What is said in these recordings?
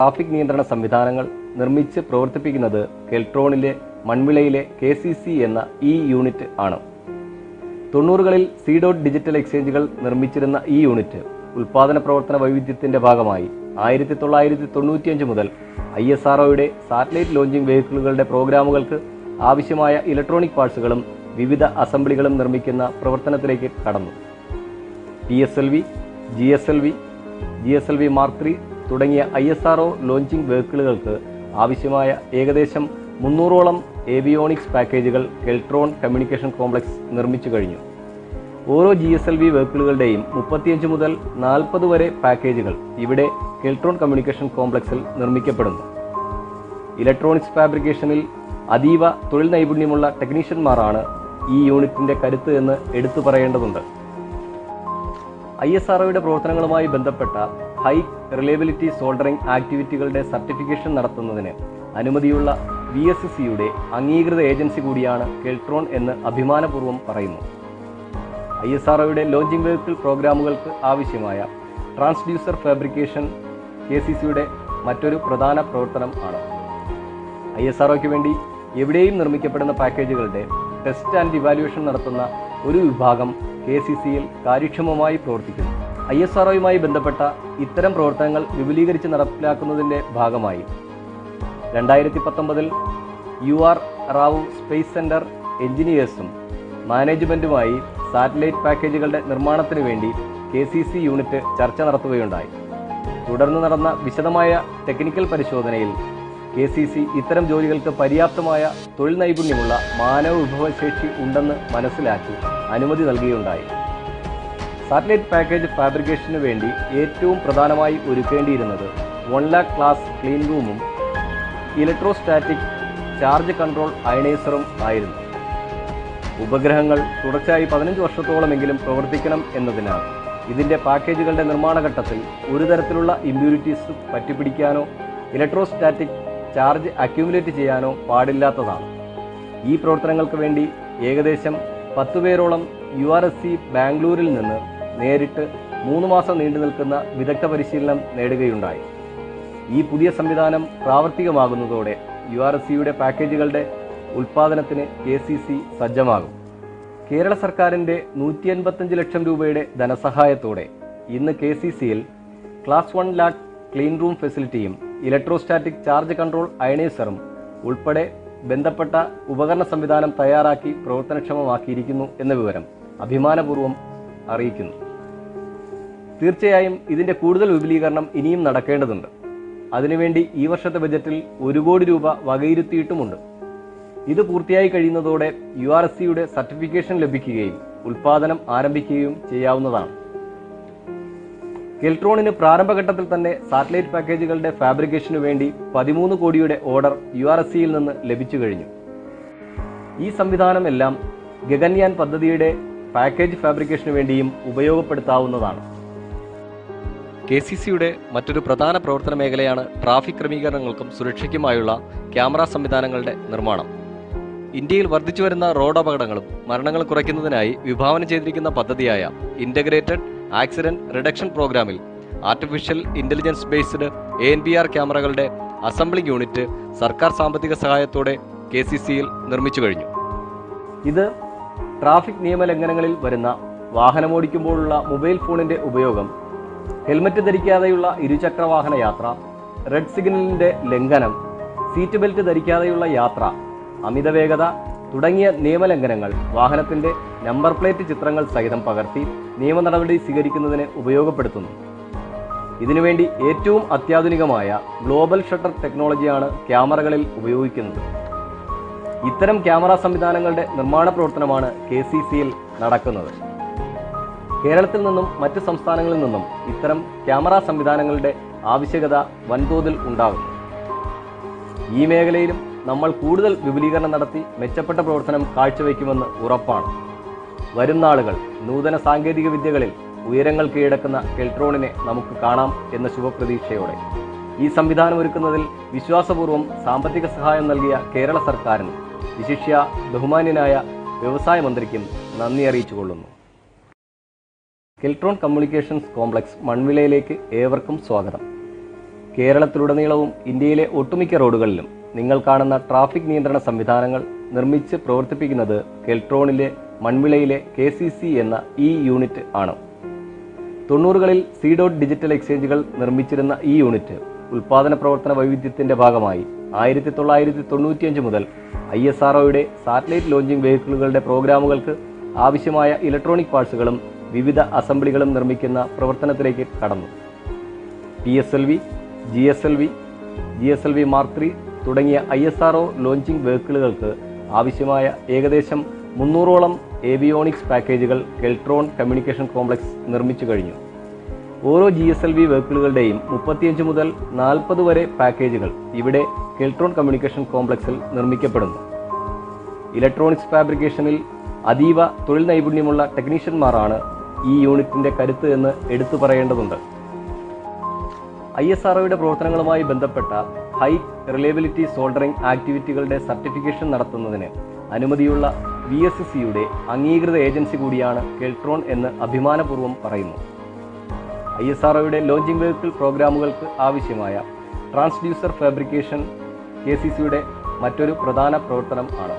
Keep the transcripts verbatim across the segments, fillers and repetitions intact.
Traffic നിയന്ത്രണ സംവിധാനങ്ങൾ നിർമ്മിച്ച് പ്രവർത്തിപ്പിക്കുന്നത് കെൽട്രോണിലെ മൺവിളയിലെ കെ സി സി എന്ന ഈ യൂണിറ്റ് ആണ്. തൊണ്ണൂറുകളിൽ സി ഡോട്ട് ഡിജിറ്റൽ എക്സ്ചേഞ്ചുകൾ നിർമ്മിച്ചിരുന്ന ഈ യൂണിറ്റ് ഉൽപാദന പ്രവർത്തന വൈവിധ്യത്തിന്റെ ഭാഗമായി ആയിരത്തി തൊള്ളായിരത്തി തൊണ്ണൂറ്റിയഞ്ച് മുതൽ ഐ എസ് ആർ ഒയുടെ സാറ്റലൈറ്റ് ലോഞ്ചിങ് വെഹിക്കിളുകളുടെ പ്രോഗ്രാമുകൾക്ക് ആവശ്യമായ ഇലക്ട്രോണിക് പാർട്സുകളും വിവിധ അസംബ്ലികളും നിർമ്മിക്കുന്ന പ്രവർത്തനത്തിലേക്ക് കടന്നു. P S L V, G S L V, G S L V mark three തുടങ്ങിയ I S R O launching വെഹിക്കിളുകൾക്ക് ആവശ്യമായ ഏകദേശം മുന്നൂറോളം ഏവിയോണിക്സ് പാക്കേജുകൾ കെൽട്രോൺ കമ്മ്യൂണിക്കേഷൻ കോംപ്ലക്സ് നിർമ്മിച്ചു കഴിഞ്ഞു. ഓരോ ജി എസ് എൽ വി വെഹിക്കിളുകളുടെയും മുപ്പത്തിയഞ്ച് മുതൽ നാൽപ്പത് വരെ പാക്കേജുകൾ ഇവിടെ കെൽട്രോൺ കമ്മ്യൂണിക്കേഷൻ കോംപ്ലക്സിൽ നിർമ്മിക്കപ്പെടുന്നു. ഇലക്ട്രോണിക്സ് ഫാബ്രിക്കേഷനിൽ അതീവ തൊഴിൽ നൈപുണ്യമുള്ള ടെക്നീഷ്യന്മാരാണ് ഈ യൂണിറ്റിന്റെ കരുത്ത് എന്ന് എടുത്തു പറയേണ്ടതുണ്ട്. ഐ എസ് ആർ ഒയുടെ പ്രവർത്തനങ്ങളുമായി ബന്ധപ്പെട്ട ഹൈ റിലയബിലിറ്റി സോൾഡറിംഗ് ആക്ടിവിറ്റികളുടെ സർട്ടിഫിക്കേഷൻ നടത്തുന്നതിന് അനുമതിയുള്ള വി എസ് സിയുടെ അംഗീകൃത ഏജൻസി കൂടിയാണ് കെൽട്രോൺ എന്ന് അഭിമാനപൂർവ്വം പറയുന്നു. ഐ എസ് ആർ ഒയുടെ ലോഞ്ചിങ് വെഹിക്കിൾ പ്രോഗ്രാമുകൾക്ക് ആവശ്യമായ ട്രാൻസ്ഡ്യൂസർ ഫാബ്രിക്കേഷൻ കെ സി സിയുടെ മറ്റൊരു പ്രധാന പ്രവർത്തനം ആണ്. ഐ എസ് ആർ ഒയ്ക്ക് വേണ്ടി എവിടെയും നിർമ്മിക്കപ്പെടുന്ന പാക്കേജുകളുടെ ടെസ്റ്റ് ആൻഡ് ഇവാലുവേഷൻ നടത്തുന്ന ഒരു വിഭാഗം കെ സി സിയിൽ കാര്യക്ഷമമായി പ്രവർത്തിക്കുന്നു. ഐ എസ് ആർ ഒയുമായി ബന്ധപ്പെട്ട ഇത്തരം പ്രവർത്തനങ്ങൾ വിപുലീകരിച്ച് നടപ്പിലാക്കുന്നതിൻ്റെ ഭാഗമായി രണ്ടായിരത്തി പത്തൊമ്പതിൽ U R Rao space centre എഞ്ചിനീയേഴ്സും മാനേജ്മെൻറ്റുമായി സാറ്റലൈറ്റ് പാക്കേജുകളുടെ നിർമ്മാണത്തിന് വേണ്ടി കെ സി സി യൂണിറ്റ് ചർച്ച നടത്തുകയുണ്ടായി. തുടർന്ന് നടന്ന വിശദമായ ടെക്നിക്കൽ പരിശോധനയിൽ കെ സി സി ഇത്തരം ജോലികൾക്ക് പര്യാപ്തമായ തൊഴിൽ നൈപുണ്യമുള്ള മാനവ വിഭവശേഷി ഉണ്ടെന്ന് മനസ്സിലാക്കി അനുമതി നൽകുകയുണ്ടായി. സാറ്റലൈറ്റ് പാക്കേജ് ഫാബ്രിക്കേഷന് വേണ്ടി ഏറ്റവും പ്രധാനമായി ഒരുക്കേണ്ടിയിരുന്നത് വൺ ലാക്ക് ക്ലാസ് ക്ലീൻ റൂമും ഇലക്ട്രോസ്റ്റാറ്റിക് ചാർജ് കൺട്രോൾ അയണൈസറും ആയിരുന്നു. ഉപഗ്രഹങ്ങൾ തുടർച്ചയായി പതിനഞ്ച് വർഷത്തോളമെങ്കിലും പ്രവർത്തിക്കണം എന്നതിനാൽ ഇതിൻ്റെ പാക്കേജുകളുടെ നിർമ്മാണ ഘട്ടത്തിൽ ഒരു തരത്തിലുള്ള ഇമ്പ്യൂരിറ്റീസ് പറ്റിപ്പിടിക്കാനോ ഇലക്ട്രോസ്റ്റാറ്റിക് ചാർജ് അക്യൂമുലേറ്റ് ചെയ്യാനോ പാടില്ലാത്തതാണ്. ഈ പ്രവർത്തനങ്ങൾക്ക് വേണ്ടി ഏകദേശം പത്തു പേരോളം യു ആർ എസ് സി ബാംഗ്ലൂരിൽ നിന്ന് നേരിട്ട് മൂന്ന് മാസം നീണ്ടു നിൽക്കുന്ന വിദഗ്ധ പരിശീലനം നേടുകയുണ്ടായി. ഈ പുതിയ സംവിധാനം പ്രാവർത്തികമാകുന്നതോടെ യു ആർ എസ് സിയുടെ പാക്കേജുകളുടെ ഉൽപ്പാദനത്തിന് കെ സി സി സജ്ജമാകും. കേരള സർക്കാരിൻ്റെ നൂറ്റി അൻപത്തഞ്ച് ലക്ഷം രൂപയുടെ ധനസഹായത്തോടെ ഇന്ന് കെ സി സിയിൽ class one lakh clean room ഫെസിലിറ്റിയും ഇലക്ട്രോസ്റ്റാറ്റിക് ചാർജ് കൺട്രോൾ അയണൈസറും ഉൾപ്പെടെ ബന്ധപ്പെട്ട ഉപകരണ സംവിധാനം തയ്യാറാക്കി പ്രവർത്തനക്ഷമമാക്കിയിരിക്കുന്നു എന്ന വിവരം അഭിമാനപൂർവ്വം അറിയിക്കുന്നു. തീർച്ചയായും ഇതിൻ്റെ കൂടുതൽ വിപുലീകരണം ഇനിയും നടക്കേണ്ടതുണ്ട്. അതിനുവേണ്ടി ഈ വർഷത്തെ ബജറ്റിൽ ഒരു കോടി രൂപ വകയിരുത്തിയിട്ടുമുണ്ട്. ഇത് പൂർത്തിയായി കഴിയുന്നതോടെ യു ആർ എസ് സിയുടെ സർട്ടിഫിക്കേഷൻ ലഭിക്കുകയും ഉൽപ്പാദനം ആരംഭിക്കുകയും ചെയ്യാവുന്നതാണ്. കെൽട്രോണിന് പ്രാരംഭഘട്ടത്തിൽ തന്നെ സാറ്റലൈറ്റ് പാക്കേജുകളുടെ ഫാബ്രിക്കേഷനു വേണ്ടി പതിമൂന്ന് കോടിയുടെ ഓർഡർ യു ആർ എസ് സിയിൽ നിന്ന് ലഭിച്ചു കഴിഞ്ഞു. ഈ സംവിധാനം എല്ലാം ഗഗൻയാൻ പദ്ധതിയുടെ പാക്കേജ് ഫാബ്രിക്കേഷനു വേണ്ടിയും ഉപയോഗപ്പെടുത്താവുന്നതാണ്. കെ സി സിയുടെ മറ്റൊരു പ്രധാന പ്രവർത്തന മേഖലയാണ് ട്രാഫിക് ക്രമീകരണങ്ങൾക്കും സുരക്ഷയ്ക്കുമായുള്ള ക്യാമറ സംവിധാനങ്ങളുടെ നിർമ്മാണം. ഇന്ത്യയിൽ വർദ്ധിച്ചു വരുന്ന റോഡ് അപകടങ്ങളും മരണങ്ങളും കുറയ്ക്കുന്നതിനായി വിഭാവനം ചെയ്തിരിക്കുന്ന പദ്ധതിയായ ഇൻ്റഗ്രേറ്റഡ് ആക്സിഡന്റ് റിഡക്ഷൻ പ്രോഗ്രാമിൽ artificial intelligence based A N P R ക്യാമറകളുടെ അസംബ്ലിംഗ് യൂണിറ്റ് സർക്കാർ സാമ്പത്തിക സഹായത്തോടെ കെ സി സിയിൽ നിർമ്മിച്ചു കഴിഞ്ഞു. ഇത് ട്രാഫിക് നിയമലംഘനങ്ങളിൽ വരുന്ന വാഹനമോടിക്കുമ്പോഴുള്ള മൊബൈൽ ഫോണിന്റെ ഉപയോഗം, ഹെൽമറ്റ് ധരിക്കാതെയുള്ള ഇരുചക്ര വാഹന യാത്ര, റെഡ് സിഗ്നലിന്റെ ലംഘനം, സീറ്റ് ബെൽറ്റ് ധരിക്കാതെയുള്ള യാത്ര, അമിത വേഗത തുടങ്ങിയ നിയമലംഘനങ്ങൾ വാഹനത്തിന്റെ നമ്പർ പ്ലേറ്റ് ചിത്രങ്ങൾ സഹിതം പകർത്തി നിയമ നടപടി സ്വീകരിക്കുന്നതിന് ഉപയോഗപ്പെടുത്തുന്നു. ഇതിനുവേണ്ടി ഏറ്റവും അത്യാധുനികമായ ഗ്ലോബൽ ഷട്ടർ ടെക്നോളജിയാണ് ക്യാമറകളിൽ ഉപയോഗിക്കുന്നത്. ഇത്തരം ക്യാമറ സംവിധാനങ്ങളുടെ നിർമ്മാണ പ്രവർത്തനമാണ് കെ സി സിയിൽ നടക്കുന്നത്. കേരളത്തിൽ നിന്നും മറ്റ് സംസ്ഥാനങ്ങളിൽ നിന്നും ഇത്തരം ക്യാമറ സംവിധാനങ്ങളുടെ ആവശ്യകത വൻതോതിൽ ഉണ്ടാകുന്നു. ഈ മേഖലയിലും നമ്മൾ കൂടുതൽ വിപുലീകരണം നടത്തി മെച്ചപ്പെട്ട പ്രവർത്തനം കാഴ്ചവെക്കുമെന്ന് ഉറപ്പാണ്. വരും നാളുകൾ നൂതന സാങ്കേതിക വിദ്യകളിൽ ഉയരങ്ങൾ കീഴടക്കുന്ന കെൽട്രോണിനെ നമുക്ക് കാണാം എന്ന ശുഭപ്രതീക്ഷയോടെ ഈ സംവിധാനം ഒരുക്കുന്നതിൽ വിശ്വാസപൂർവ്വം സാമ്പത്തിക സഹായം നൽകിയ കേരള സർക്കാരിന്, വിശിഷ്യ ബഹുമാന്യനായ വ്യവസായ മന്ത്രിക്കും നന്ദി അറിയിച്ചുകൊള്ളുന്നു. കെൽട്രോൺ കമ്മ്യൂണിക്കേഷൻസ് കോംപ്ലക്സ് മൺവിളയിലേക്ക് ഏവർക്കും സ്വാഗതം. കേരളത്തിലുടനീളവും ഇന്ത്യയിലെ ഒട്ടുമിക്ക റോഡുകളിലും നിങ്ങൾ കാണുന്ന ട്രാഫിക് നിയന്ത്രണ സംവിധാനങ്ങൾ നിർമ്മിച്ച് പ്രവർത്തിപ്പിക്കുന്നത് കെൽട്രോണിലെ മൺവിളയിലെ കെ സി സി എന്ന ഈ യൂണിറ്റ് ആണ്. തൊണ്ണൂറുകളിൽ സി ഡോട്ട് ഡിജിറ്റൽ എക്സ്ചേഞ്ചുകൾ നിർമ്മിച്ചിരുന്ന ഈ യൂണിറ്റ് ഉൽപാദന പ്രവർത്തന വൈവിധ്യത്തിന്റെ ഭാഗമായി ആയിരത്തി തൊള്ളായിരത്തി തൊണ്ണൂറ്റിയഞ്ച് മുതൽ ഐ എസ് ആർ ഒയുടെ സാറ്റലൈറ്റ് ലോഞ്ചിംഗ് വെഹിക്കിളുകളുടെ പ്രോഗ്രാമുകൾക്ക് ആവശ്യമായ ഇലക്ട്രോണിക് പാർട്സുകളും വിവിധ അസംബ്ലികളും നിർമ്മിക്കുന്ന പ്രവർത്തനത്തിലേക്ക് കടന്നു. P S L V, G S L V, G S L V mark three തുടങ്ങിയ I S R O launching വെഹിക്കിളുകൾക്ക് ആവശ്യമായ ഏകദേശം മുന്നൂറോളം ഏവിയോണിക്സ് പാക്കേജുകൾ കെൽട്രോൺ കമ്മ്യൂണിക്കേഷൻ കോംപ്ലക്സ് നിർമ്മിച്ചു കഴിഞ്ഞു. ഓരോ ജി എസ് എൽ വി വെഹിക്കിളുകളുടെയും മുപ്പത്തിയഞ്ച് മുതൽ നാൽപ്പത് വരെ പാക്കേജുകൾ ഇവിടെ കെൽട്രോൺ കമ്മ്യൂണിക്കേഷൻ കോംപ്ലക്സിൽ നിർമ്മിക്കപ്പെടുന്നു. ഇലക്ട്രോണിക്സ് ഫാബ്രിക്കേഷനിൽ അതീവ തൊഴിൽ നൈപുണ്യമുള്ള ടെക്നീഷ്യന്മാരാണ് ഈ യൂണിറ്റിന്റെ കരുത്ത് എന്ന് എടുത്തു പറയേണ്ടതുണ്ട്. ഐ എസ് ആർ ഒയുടെ പ്രവർത്തനങ്ങളുമായി ബന്ധപ്പെട്ട ഹൈ റിലയബിലിറ്റി സോൾഡറിംഗ് ആക്ടിവിറ്റികളുടെ സർട്ടിഫിക്കേഷൻ നടത്തുന്നതിന് അനുമതിയുള്ള വി എസ് സിയുടെ അംഗീകൃത ഏജൻസി കൂടിയാണ് കെൽട്രോൺ എന്ന് അഭിമാനപൂർവ്വം പറയുന്നു. ഐ എസ് ആർ ഒയുടെ ലോഞ്ചിംഗ് വെഹിക്കിൾ പ്രോഗ്രാമുകൾക്ക് ആവശ്യമായ ട്രാൻസ്ഡ്യൂസർ ഫാബ്രിക്കേഷൻ കെ സി സിയുടെ മറ്റൊരു പ്രധാന പ്രവർത്തനം ആണ്.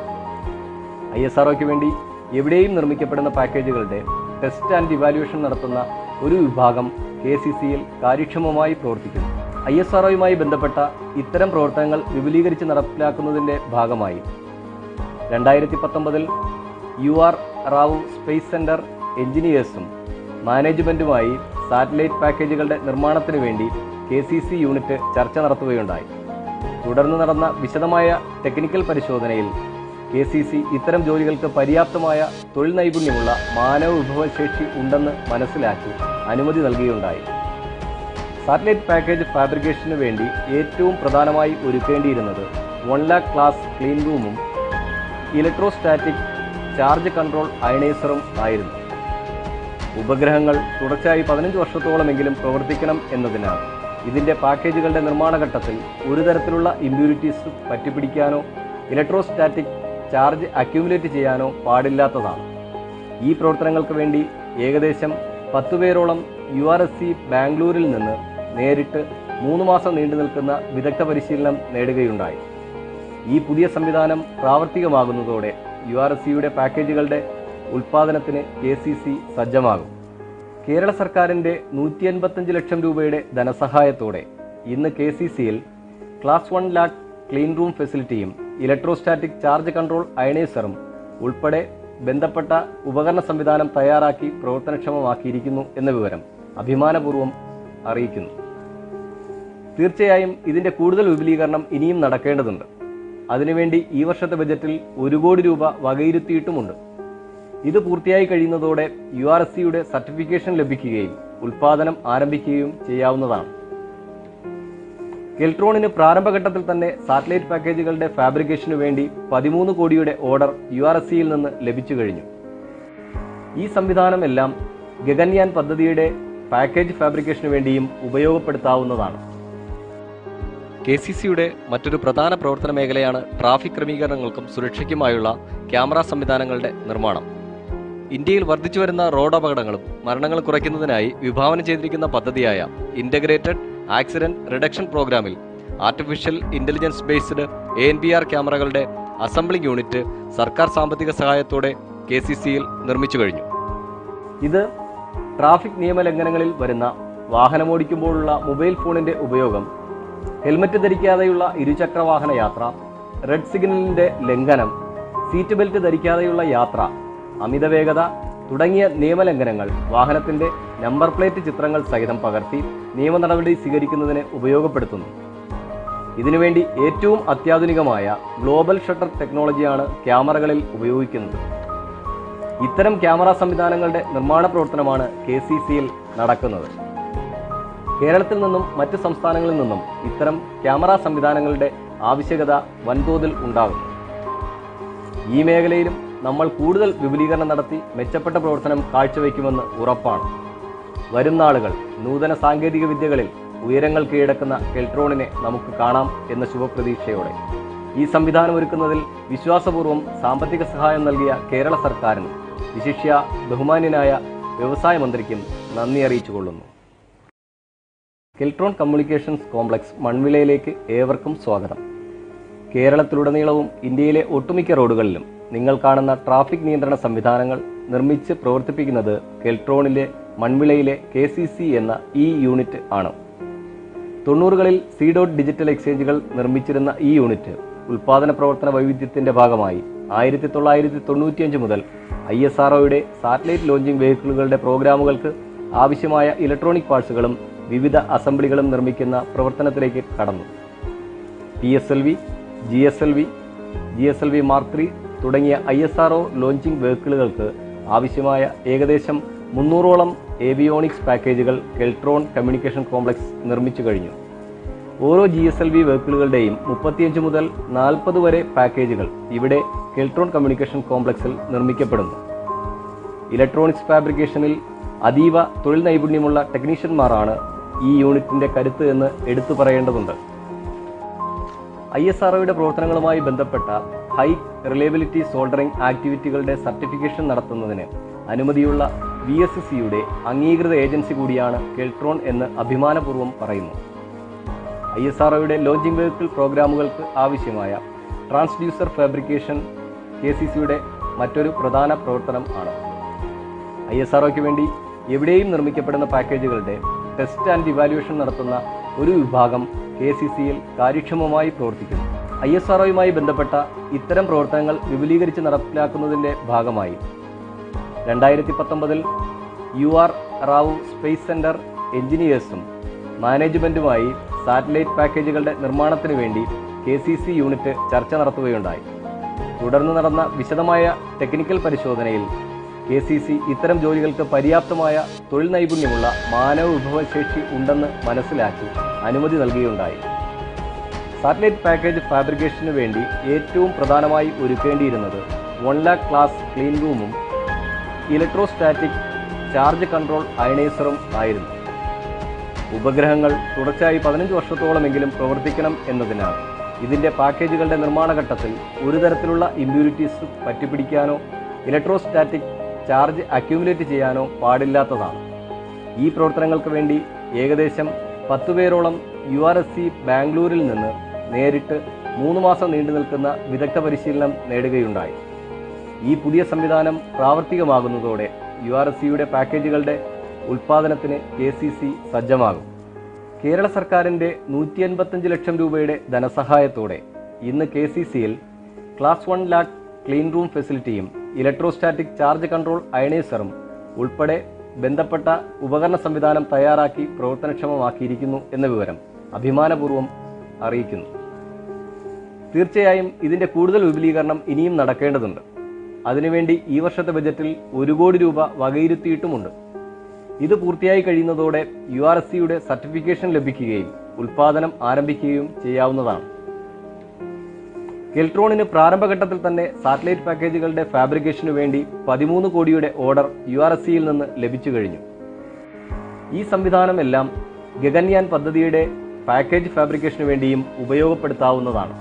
ഐ എസ് ആർ ഒയ്ക്ക് വേണ്ടി എവിടെയും നിർമ്മിക്കപ്പെടുന്ന പാക്കേജുകളുടെ ടെസ്റ്റ് ആൻഡ് ഇവാലുവേഷൻ നടത്തുന്ന ഒരു വിഭാഗം കെ സി സിയിൽ കാര്യക്ഷമമായി പ്രവർത്തിക്കുന്നു. ഐ എസ് ആർ ഒയുമായി ബന്ധപ്പെട്ട ഇത്തരം പ്രവർത്തനങ്ങൾ വിപുലീകരിച്ച് നടപ്പിലാക്കുന്നതിൻ്റെ ഭാഗമായി രണ്ടായിരത്തി പത്തൊമ്പതിൽ U R Rao space centre എഞ്ചിനീയേഴ്സും മാനേജ്മെൻറ്റുമായി സാറ്റലൈറ്റ് പാക്കേജുകളുടെ നിർമ്മാണത്തിനു വേണ്ടി കെ സി സി യൂണിറ്റ് ചർച്ച നടത്തുകയുണ്ടായി. തുടർന്ന് നടന്ന വിശദമായ ടെക്നിക്കൽ പരിശോധനയിൽ കെ സി സി ഇത്തരം ജോലികൾക്ക് പര്യാപ്തമായ തൊഴിൽ നൈപുണ്യമുള്ള മാനവ വിഭവശേഷി ഉണ്ടെന്ന് മനസ്സിലാക്കി അനുമതി നൽകുകയുണ്ടായി. സാറ്റലൈറ്റ് പാക്കേജ് ഫാബ്രിക്കേഷന് വേണ്ടി ഏറ്റവും പ്രധാനമായി ഒരുക്കേണ്ടിയിരുന്നത് വൺ ലാക്ക് ക്ലാസ് ക്ലീൻ റൂമും ഇലക്ട്രോസ്റ്റാറ്റിക് ചാർജ് കൺട്രോൾ അയണൈസറും ആയിരുന്നു. ഉപഗ്രഹങ്ങൾ തുടർച്ചയായി പതിനഞ്ച് വർഷത്തോളമെങ്കിലും പ്രവർത്തിക്കണം എന്നതിനാൽ ഇതിൻ്റെ പാക്കേജുകളുടെ നിർമ്മാണ ഘട്ടത്തിൽ ഒരു തരത്തിലുള്ള ഇമ്പ്യൂരിറ്റീസ് പറ്റിപ്പിടിക്കാനോ ഇലക്ട്രോസ്റ്റാറ്റിക് ചാർജ് അക്യൂമുലേറ്റ് ചെയ്യാനോ പാടില്ലാത്തതാണ്. ഈ പ്രവർത്തനങ്ങൾക്ക് വേണ്ടി ഏകദേശം പത്ത് പേരോളം യു ആർ എസ് സി ബാംഗ്ലൂരിൽ നിന്ന് നേരിട്ട് മൂന്ന് മാസം നീണ്ടു നിൽക്കുന്ന വിദഗ്ധ പരിശീലനം നേടുകയുണ്ടായി. ഈ പുതിയ സംവിധാനം പ്രാവർത്തികമാകുന്നതോടെ യു ആർ എസ് സിയുടെ പാക്കേജുകളുടെ ഉൽപ്പാദനത്തിന് കെ സി സി സജ്ജമാകും. കേരള സർക്കാരിൻ്റെ നൂറ്റി അൻപത്തഞ്ച് ലക്ഷം രൂപയുടെ ധനസഹായത്തോടെ ഇന്ന് കെ സി സിയിൽ class one lakh clean room ഫെസിലിറ്റിയും ഇലക്ട്രോസ്റ്റാറ്റിക് ചാർജ് കൺട്രോൾ അയണൈസറും ഉൾപ്പെടെ ബന്ധപ്പെട്ട ഉപകരണ സംവിധാനം തയ്യാറാക്കി പ്രവർത്തനക്ഷമമാക്കിയിരിക്കുന്നു എന്ന വിവരം അഭിമാനപൂർവ്വം അറിയിക്കുന്നു. തീർച്ചയായും ഇതിൻ്റെ കൂടുതൽ വിപുലീകരണം ഇനിയും നടക്കേണ്ടതുണ്ട്. അതിനുവേണ്ടി ഈ വർഷത്തെ ബജറ്റിൽ ഒരു കോടി രൂപ വകയിരുത്തിയിട്ടുമുണ്ട്. ഇത് പൂർത്തിയായി കഴിയുന്നതോടെ യു ആർ എസ് സിയുടെ സർട്ടിഫിക്കേഷൻ ലഭിക്കുകയും ഉൽപ്പാദനം ആരംഭിക്കുകയും ചെയ്യാവുന്നതാണ്. കെൽട്രോണിന് പ്രാരംഭഘട്ടത്തിൽ തന്നെ സാറ്റലൈറ്റ് പാക്കേജുകളുടെ ഫാബ്രിക്കേഷനു വേണ്ടി പതിമൂന്ന് കോടിയുടെ ഓർഡർ യു ആർ എസ് സിയിൽ നിന്ന് ലഭിച്ചു കഴിഞ്ഞു. ഈ സംവിധാനമെല്ലാം ഗഗൻയാൻ പദ്ധതിയുടെ പാക്കേജ് ഫാബ്രിക്കേഷനു വേണ്ടിയും ഉപയോഗപ്പെടുത്താവുന്നതാണ്. കെ സി സിയുടെ മറ്റൊരു പ്രധാന പ്രവർത്തന മേഖലയാണ് ട്രാഫിക് ക്രമീകരണങ്ങൾക്കും സുരക്ഷയ്ക്കുമായുള്ള ക്യാമറ സംവിധാനങ്ങളുടെ നിർമ്മാണം. ഇന്ത്യയിൽ വർദ്ധിച്ചു വരുന്ന റോഡ് അപകടങ്ങളും മരണങ്ങളും കുറയ്ക്കുന്നതിനായി വിഭാവനം ചെയ്തിരിക്കുന്ന പദ്ധതിയായ ഇൻ്റഗ്രേറ്റഡ് ആക്സിഡന്റ് റിഡക്ഷൻ പ്രോഗ്രാമിൽ artificial intelligence based A N P R ക്യാമറകളുടെ അസംബ്ലിംഗ് യൂണിറ്റ് സർക്കാർ സാമ്പത്തിക സഹായത്തോടെ കെ സി സിയിൽ നിർമ്മിച്ചു കഴിഞ്ഞു. ഇത് ട്രാഫിക് നിയമലംഘനങ്ങളിൽ വരുന്ന വാഹനമോടിക്കുമ്പോഴുള്ള മൊബൈൽ ഫോണിന്റെ ഉപയോഗം, ഹെൽമറ്റ് ധരിക്കാതെയുള്ള ഇരുചക്ര വാഹന യാത്ര, റെഡ് സിഗ്നലിന്റെ ലംഘനം, സീറ്റ് ബെൽറ്റ് ധരിക്കാതെയുള്ള യാത്ര, അമിതവേഗത തുടങ്ങിയ നിയമലംഘനങ്ങൾ വാഹനത്തിന്റെ നമ്പർ പ്ലേറ്റ് ചിത്രങ്ങൾ സഹിതം പകർത്തി നിയമ നടപടി സ്വീകരിക്കുന്നതിന് ഉപയോഗപ്പെടുത്തുന്നു. ഇതിനുവേണ്ടി ഏറ്റവും അത്യാധുനികമായ ഗ്ലോബൽ ഷട്ടർ ടെക്നോളജിയാണ് ക്യാമറകളിൽ ഉപയോഗിക്കുന്നത്. ഇത്തരം ക്യാമറ സംവിധാനങ്ങളുടെ നിർമ്മാണ പ്രവർത്തനമാണ് കെ സി സിയിൽ നടക്കുന്നത്. കേരളത്തിൽ നിന്നും മറ്റ് സംസ്ഥാനങ്ങളിൽ നിന്നും ഇത്തരം ക്യാമറ സംവിധാനങ്ങളുടെ ആവശ്യകത വൻതോതിൽ ഉണ്ടാകുന്നു. ഈ മേഖലയിലും നമ്മൾ കൂടുതൽ വിപുലീകരണം നടത്തി മെച്ചപ്പെട്ട പ്രവർത്തനം കാഴ്ചവെക്കുമെന്ന് ഉറപ്പാണ്. വരും നാളുകൾ നൂതന സാങ്കേതിക വിദ്യകളിൽ ഉയരങ്ങൾ കീഴടക്കുന്ന കെൽട്രോണിനെ നമുക്ക് കാണാം എന്ന ശുഭപ്രതീക്ഷയോടെ ഈ സംവിധാനം ഒരുക്കുന്നതിൽ വിശ്വാസപൂർവ്വം സാമ്പത്തിക സഹായം നൽകിയ കേരള സർക്കാരിന്, വിശിഷ്യ ബഹുമാന്യനായ വ്യവസായ മന്ത്രിക്കും നന്ദി അറിയിച്ചുകൊള്ളുന്നു. കെൽട്രോൺ കമ്മ്യൂണിക്കേഷൻസ് കോംപ്ലക്സ് മൺവിളയിലേക്ക് ഏവർക്കും സ്വാഗതം. കേരളത്തിലുടനീളവും ഇന്ത്യയിലെ ഒട്ടുമിക്ക റോഡുകളിലും നിങ്ങൾ കാണുന്ന ട്രാഫിക് നിയന്ത്രണ സംവിധാനങ്ങൾ നിർമ്മിച്ച് പ്രവർത്തിപ്പിക്കുന്നത് കെൽട്രോണിലെ മൺവിളയിലെ കെ സി സി എന്ന ഈ യൂണിറ്റ് ആണ്. തൊണ്ണൂറുകളിൽ സി ഡോട്ട് ഡിജിറ്റൽ എക്സ്ചേഞ്ചുകൾ നിർമ്മിച്ചിരുന്ന ഈ യൂണിറ്റ് ഉൽപാദന പ്രവർത്തന വൈവിധ്യത്തിന്റെ ഭാഗമായി ആയിരത്തി തൊള്ളായിരത്തി തൊണ്ണൂറ്റിയഞ്ച് മുതൽ ഐ എസ് ആർ ഒയുടെ സാറ്റലൈറ്റ് ലോഞ്ചിങ് വെഹിക്കിളുകളുടെ പ്രോഗ്രാമുകൾക്ക് ആവശ്യമായ ഇലക്ട്രോണിക് പാർട്സുകളും വിവിധ അസംബ്ലികളും നിർമ്മിക്കുന്ന പ്രവർത്തനത്തിലേക്ക് കടന്നു. P S L V, G S L V, G S L V mark three തുടങ്ങിയ I S R O launching വെഹിക്കിളുകൾക്ക് ആവശ്യമായ ഏകദേശം മുന്നൂറോളം ഏവിയോണിക്സ് പാക്കേജുകൾ കെൽട്രോൺ കമ്മ്യൂണിക്കേഷൻ കോംപ്ലക്സ് നിർമ്മിച്ചു കഴിഞ്ഞു. ഓരോ ജി എസ് എൽ വി വെഹിക്കിളുകളുടെയും മുപ്പത്തിയഞ്ച് മുതൽ നാൽപ്പത് വരെ പാക്കേജുകൾ ഇവിടെ കെൽട്രോൺ കമ്മ്യൂണിക്കേഷൻ കോംപ്ലക്സിൽ നിർമ്മിക്കപ്പെടുന്നു. ഇലക്ട്രോണിക്സ് ഫാബ്രിക്കേഷനിൽ അതീവ തൊഴിൽ നൈപുണ്യമുള്ള ടെക്നീഷ്യന്മാരാണ് ഈ യൂണിറ്റിന്റെ കരുത്ത് എന്ന് എടുത്തു പറയേണ്ടതുണ്ട്. ഐ എസ് ആർ ഒയുടെ പ്രവർത്തനങ്ങളുമായി ബന്ധപ്പെട്ട ഹൈ റിലയബിലിറ്റി സോൾഡറിംഗ് ആക്ടിവിറ്റികളുടെ സർട്ടിഫിക്കേഷൻ നടത്തുന്നതിന് അനുമതിയുള്ള വി എസ് സിയുടെ അംഗീകൃത ഏജൻസി കൂടിയാണ് കെൽട്രോൺ എന്ന് അഭിമാനപൂർവ്വം പറയുന്നു. ഐ എസ് ആർ ഒയുടെ ലോഞ്ചിങ് വെഹിക്കിൾ പ്രോഗ്രാമുകൾക്ക് ആവശ്യമായ ട്രാൻസ്ഡ്യൂസർ ഫാബ്രിക്കേഷൻ കെ സി സിയുടെ മറ്റൊരു പ്രധാന പ്രവർത്തനം ആണ്. ഐ എസ് ആർ ഒയ്ക്ക് വേണ്ടി എവിടെയും നിർമ്മിക്കപ്പെടുന്ന പാക്കേജുകളുടെ ടെസ്റ്റ് ആൻഡ് ഇവാലുവേഷൻ നടത്തുന്ന ഒരു വിഭാഗം കെ സി സിയിൽ കാര്യക്ഷമമായി പ്രവർത്തിക്കുന്നു. ഐ എസ് ആർ ഒയുമായി ബന്ധപ്പെട്ട ഇത്തരം പ്രവർത്തനങ്ങൾ വിപുലീകരിച്ച് നടപ്പിലാക്കുന്നതിൻ്റെ ഭാഗമായി രണ്ടായിരത്തി പത്തൊമ്പതിൽ U R Rao space centre എഞ്ചിനീയേഴ്സും മാനേജ്മെൻറ്റുമായി സാറ്റലൈറ്റ് പാക്കേജുകളുടെ നിർമ്മാണത്തിന് വേണ്ടി കെ സി സി യൂണിറ്റ് ചർച്ച നടത്തുകയുണ്ടായി. തുടർന്ന് നടന്ന വിശദമായ ടെക്നിക്കൽ പരിശോധനയിൽ കെ സി സി ഇത്തരം ജോലികൾക്ക് പര്യാപ്തമായ തൊഴിൽ നൈപുണ്യമുള്ള മാനവ വിഭവശേഷി ഉണ്ടെന്ന് മനസ്സിലാക്കി അനുമതി നൽകുകയുണ്ടായി. സാറ്റലൈറ്റ് പാക്കേജ് ഫാബ്രിക്കേഷന് വേണ്ടി ഏറ്റവും പ്രധാനമായി ഒരുക്കേണ്ടിയിരുന്നത് വൺ ലാക്ക് ക്ലാസ് ക്ലീൻ റൂമും ഇലക്ട്രോസ്റ്റാറ്റിക് ചാർജ് കൺട്രോൾ അയണൈസറും ആയിരുന്നു. ഉപഗ്രഹങ്ങൾ തുടർച്ചയായി പതിനഞ്ച് വർഷത്തോളമെങ്കിലും പ്രവർത്തിക്കണം എന്നതിനാൽ ഇതിൻ്റെ പാക്കേജുകളുടെ നിർമ്മാണ ഘട്ടത്തിൽ ഒരു തരത്തിലുള്ള ഇമ്പ്യൂരിറ്റീസ് പറ്റിപ്പിടിക്കാനോ ഇലക്ട്രോസ്റ്റാറ്റിക് ചാർജ് അക്യൂമുലേറ്റ് ചെയ്യാനോ പാടില്ലാത്തതാണ്. ഈ പ്രവർത്തനങ്ങൾക്ക് വേണ്ടി ഏകദേശം പത്ത് പേരോളം യു ആർ എസ് സി ബാംഗ്ലൂരിൽ നിന്ന് നേരിട്ട് മൂന്ന് മാസം നീണ്ടു നിൽക്കുന്ന വിദഗ്ധ പരിശീലനം നേടുകയുണ്ടായി. ഈ പുതിയ സംവിധാനം പ്രാവർത്തികമാകുന്നതോടെ യു ആർ എസ് സിയുടെ പാക്കേജുകളുടെ ഉൽപ്പാദനത്തിന് കെ സി സി സജ്ജമാകും. കേരള സർക്കാരിൻ്റെ നൂറ്റി അൻപത്തഞ്ച് ലക്ഷം രൂപയുടെ ധനസഹായത്തോടെ ഇന്ന് കെ സി സിയിൽ class one lakh clean room ഫെസിലിറ്റിയും ഇലക്ട്രോസ്റ്റാറ്റിക് ചാർജ് കൺട്രോൾ അയണൈസറും ഉൾപ്പെടെ ബന്ധപ്പെട്ട ഉപകരണ സംവിധാനം തയ്യാറാക്കി പ്രവർത്തനക്ഷമമാക്കിയിരിക്കുന്നു എന്ന വിവരം അഭിമാനപൂർവ്വം അറിയിക്കുന്നു. തീർച്ചയായും ഇതിൻ്റെ കൂടുതൽ വിപുലീകരണം ഇനിയും നടക്കേണ്ടതുണ്ട്. അതിനുവേണ്ടി ഈ വർഷത്തെ ബജറ്റിൽ ഒരു കോടി രൂപ വകയിരുത്തിയിട്ടുമുണ്ട്. ഇത് പൂർത്തിയായി കഴിയുന്നതോടെ യു ആർ എസ് സിയുടെ സർട്ടിഫിക്കേഷൻ ലഭിക്കുകയും ഉൽപ്പാദനം ആരംഭിക്കുകയും ചെയ്യാവുന്നതാണ്. കെൽട്രോണിന് പ്രാരംഭഘട്ടത്തിൽ തന്നെ സാറ്റലൈറ്റ് പാക്കേജുകളുടെ ഫാബ്രിക്കേഷനു വേണ്ടി പതിമൂന്ന് കോടിയുടെ ഓർഡർ യു ആർ എസ് സിയിൽ നിന്ന് ലഭിച്ചു കഴിഞ്ഞു. ഈ സംവിധാനമെല്ലാം ഗഗൻയാൻ പദ്ധതിയുടെ പാക്കേജ് ഫാബ്രിക്കേഷനു വേണ്ടിയും ഉപയോഗപ്പെടുത്താവുന്നതാണ്.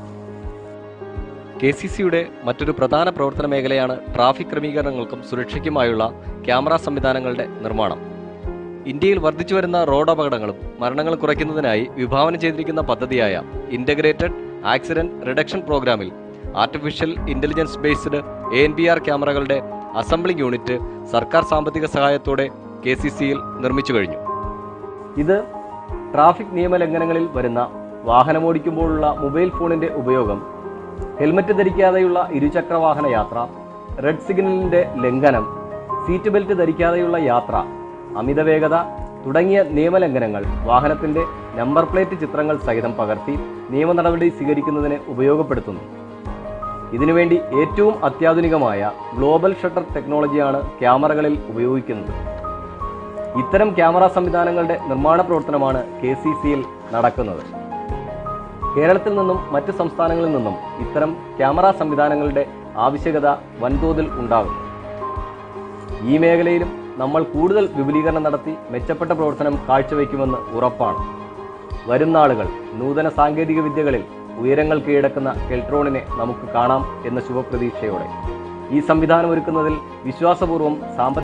കെ സി സിയുടെ മറ്റൊരു പ്രധാന പ്രവർത്തന മേഖലയാണ് ട്രാഫിക് ക്രമീകരണങ്ങൾക്കും സുരക്ഷയ്ക്കുമായുള്ള ക്യാമറ സംവിധാനങ്ങളുടെ നിർമ്മാണം. ഇന്ത്യയിൽ വർദ്ധിച്ചു വരുന്ന റോഡ് അപകടങ്ങളും മരണങ്ങളും കുറയ്ക്കുന്നതിനായി വിഭാവനം ചെയ്തിരിക്കുന്ന പദ്ധതിയായ ഇൻ്റഗ്രേറ്റഡ് ആക്സിഡന്റ് റിഡക്ഷൻ പ്രോഗ്രാമിൽ artificial intelligence based A N P R ക്യാമറകളുടെ അസംബ്ലിംഗ് യൂണിറ്റ് സർക്കാർ സാമ്പത്തിക സഹായത്തോടെ കെ സി സിയിൽ നിർമ്മിച്ചു കഴിഞ്ഞു. ഇത് ട്രാഫിക് നിയമലംഘനങ്ങളിൽ വരുന്ന വാഹനമോടിക്കുമ്പോഴുള്ള മൊബൈൽ ഫോണിന്റെ ഉപയോഗം, ഹെൽമറ്റ് ധരിക്കാതെയുള്ള ഇരുചക്ര വാഹന യാത്ര, റെഡ് സിഗ്നലിന്റെ ലംഘനം, സീറ്റ് ബെൽറ്റ് ധരിക്കാതെയുള്ള യാത്ര, അമിത വേഗത തുടങ്ങിയ നിയമലംഘനങ്ങൾ വാഹനത്തിന്റെ നമ്പർ പ്ലേറ്റ് ചിത്രങ്ങൾ സഹിതം പകർത്തി നിയമ നടപടി സ്വീകരിക്കുന്നതിന് ഉപയോഗപ്പെടുത്തുന്നു. ഇതിനുവേണ്ടി ഏറ്റവും അത്യാധുനികമായ ഗ്ലോബൽ ഷട്ടർ ടെക്നോളജിയാണ് ക്യാമറകളിൽ ഉപയോഗിക്കുന്നത്. ഇത്തരം ക്യാമറ സംവിധാനങ്ങളുടെ നിർമ്മാണ പ്രവർത്തനമാണ് കെ സി സിയിൽ നടക്കുന്നത്. കേരളത്തിൽ നിന്നും മറ്റ് സംസ്ഥാനങ്ങളിൽ നിന്നും ഇത്തരം ക്യാമറ സംവിധാനങ്ങളുടെ ആവശ്യകത വൻതോതിൽ ഉണ്ടാകും. ഈ മേഖലയിലും നമ്മൾ കൂടുതൽ വിപുലീകരണം നടത്തി മെച്ചപ്പെട്ട പ്രവർത്തനം കാഴ്ചവെക്കുമെന്ന് ഉറപ്പാണ്. വരും നാളുകൾ നൂതന സാങ്കേതിക വിദ്യകളിൽ ഉയരങ്ങൾ കീഴടക്കുന്ന കെൽട്രോണിനെ നമുക്ക് കാണാം എന്ന ശുഭപ്രതീക്ഷയോടെ ഈ സംവിധാനം ഒരുക്കുന്നതിൽ വിശ്വാസപൂർവ്വം സാമ്പത്തിക